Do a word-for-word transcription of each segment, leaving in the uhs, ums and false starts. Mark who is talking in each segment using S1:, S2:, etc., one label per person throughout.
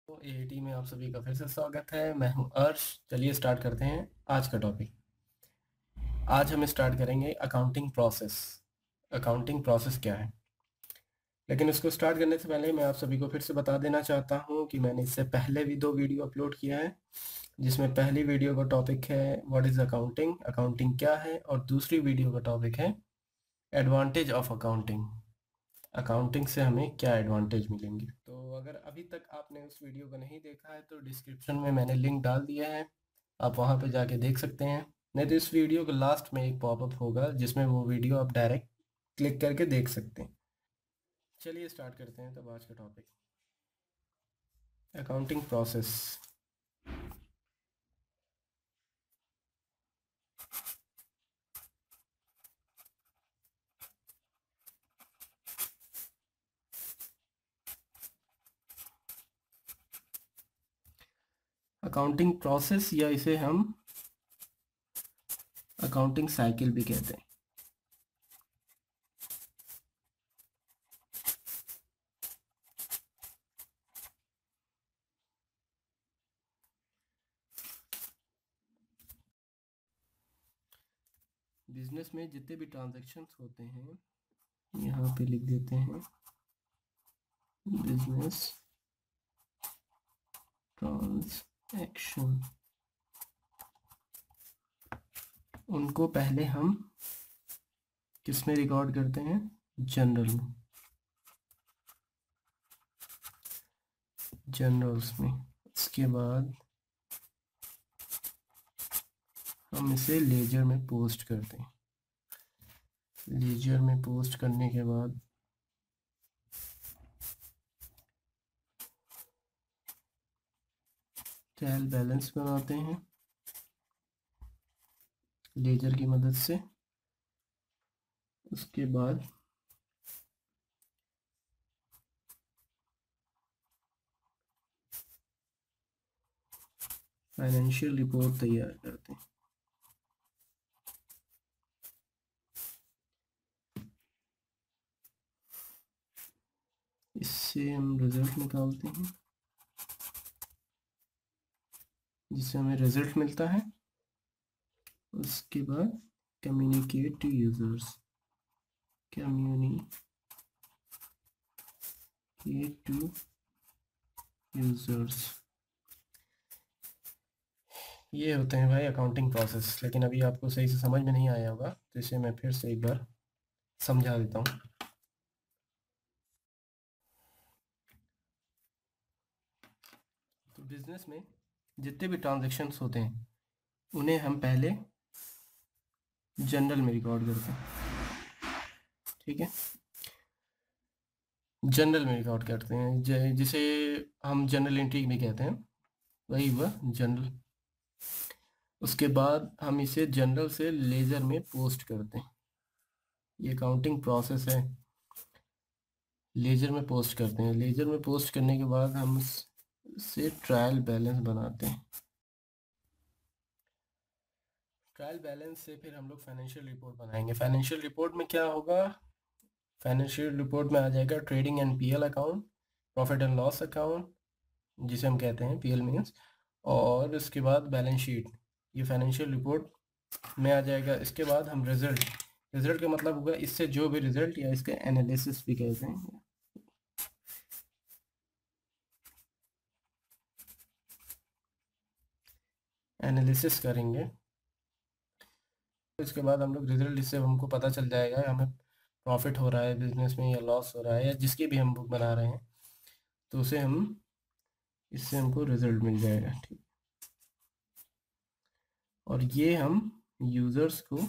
S1: AIT में आप सभी का फिर से स्वागत है। मैं हूं अर्श। चलिए स्टार्ट करते हैं आज का टॉपिक। आज हम स्टार्ट करेंगे अकाउंटिंग प्रोसेस। अकाउंटिंग प्रोसेस क्या है, लेकिन इसको स्टार्ट करने से पहले मैं आप सभी को फिर से बता देना चाहता हूं कि मैंने इससे पहले भी दो वीडियो अपलोड किया है, जिसमें पहली वीडियो का टॉपिक है व्हाट इज़ अकाउंटिंग, अकाउंटिंग क्या है, और दूसरी वीडियो का टॉपिक है एडवांटेज ऑफ अकाउंटिंग, अकाउंटिंग से हमें क्या एडवांटेज मिलेंगे। तो अगर अभी तक आपने उस वीडियो को नहीं देखा है तो डिस्क्रिप्शन में मैंने लिंक डाल दिया है, आप वहां पे जाके देख सकते हैं। नहीं तो इस वीडियो के लास्ट में एक पॉपअप होगा जिसमें वो वीडियो आप डायरेक्ट क्लिक करके देख सकते हैं। चलिए स्टार्ट करते हैं तब आज का topic, accounting process. Accounting process या इसे हम अकाउंटिंग साइकिल भी कहते हैं। बिजनेस में जितने भी ट्रांजैक्शंस होते हैं, यहाँ पे लिख देते हैं बिजनेस ट्रांजैक्शन, उनको पहले हम किस में रिकॉर्ड करते हैं, जनरल में, जनरल्स में। इसके बाद हम इसे लेजर में पोस्ट करते हैं। लेजर में पोस्ट करने के बाद ट्रायल बैलेंस बनाते हैं लेजर की मदद से। उसके बाद फाइनेंशियल रिपोर्ट तैयार करते हैं। इससे हम रिजल्ट निकालते हैं, जिससे हमें रिजल्ट मिलता है। उसके बाद communicate to users, communicate to users, ये होते हैं भाई अकाउंटिंग प्रोसेस। लेकिन अभी आपको सही से समझ में नहीं आया होगा तो इसे मैं फिर से एक बार समझा देता हूँ। तो बिजनेस में जितने भी ट्रांजैक्शंस होते हैं उन्हें हम पहले जनरल में रिकॉर्ड करते हैं, ठीक है। जनरल में रिकॉर्ड करते हैं, जिसे हम जनरल एंट्री भी कहते हैं, वही हुआ जनरल। उसके बाद हम इसे जनरल से लेजर में पोस्ट करते हैं। ये अकाउंटिंग प्रोसेस है। लेजर में पोस्ट करते हैं, लेजर में पोस्ट करने के बाद हम इससे ट्रायल बैलेंस बनाते हैं। ट्रायल बैलेंस से फिर हम लोग फाइनेंशियल रिपोर्ट बनाएंगे। फाइनेंशियल रिपोर्ट में क्या होगा, फाइनेंशियल रिपोर्ट में आ जाएगा trading and PL account, profit and loss account जिसे हम कहते हैं पीएल मीन्स, और उसके बाद बैलेंस शीट, ये फाइनेंशियल रिपोर्ट में आ जाएगा। इसके बाद हम रिजल्ट, रिजल्ट का मतलब होगा इससे जो भी रिजल्ट या इसके एनालिसिस भी कहते हैं, एनालिसिस करेंगे। इसके बाद हम लोग रिजल्ट, इससे हमको पता चल जाएगा हमें प्रॉफिट हो रहा है बिजनेस में या लॉस हो रहा है, या जिसकी भी हम बुक बना रहे हैं तो उसे हम, इससे हमको रिजल्ट मिल जाएगा, ठीक। और ये हम यूजर्स को,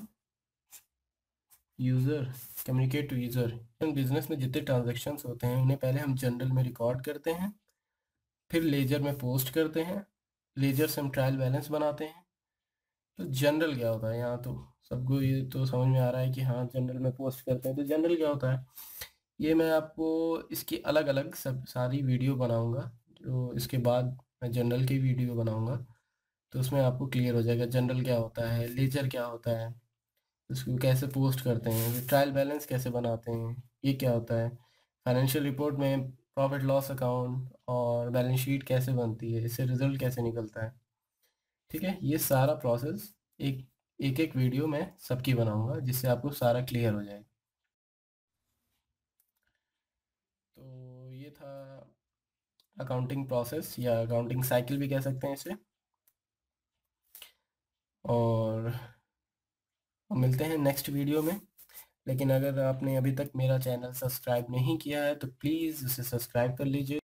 S1: user, communicate to user, business में जितने ट्रांजेक्शन्स होते हैं उन्हें पहले हम जनरल में रिकॉर्ड करते हैं, फिर लेजर में पोस्ट करते हैं, लेजर से हम ट्रायल बैलेंस बनाते हैं। तो जनरल क्या होता है, यहाँ तो सबको ये तो समझ में आ रहा है कि हाँ जनरल में पोस्ट करते हैं। तो जनरल क्या होता है, ये मैं आपको इसकी अलग अलग सब सारी वीडियो बनाऊंगा, जो इसके बाद मैं जनरल की वीडियो बनाऊंगा तो उसमें आपको क्लियर हो जाएगा जनरल क्या होता है, लेजर क्या होता है, उसको कैसे पोस्ट करते हैं, ट्रायल बैलेंस कैसे बनाते हैं, ये क्या होता है, फाइनेंशियल रिपोर्ट में प्रॉफिट लॉस अकाउंट और बैलेंस शीट कैसे बनती है, इससे रिजल्ट कैसे निकलता है। ठीक है, ये सारा प्रोसेस एक एक एक वीडियो में सबकी बनाऊंगा जिससे आपको सारा क्लियर हो जाए। तो ये था अकाउंटिंग प्रोसेस या अकाउंटिंग साइकिल भी कह सकते हैं इसे। और मिलते हैं नेक्स्ट वीडियो में। लेकिन अगर आपने अभी तक मेरा चैनल सब्सक्राइब नहीं किया है तो प्लीज़ उसे सब्सक्राइब कर लीजिए।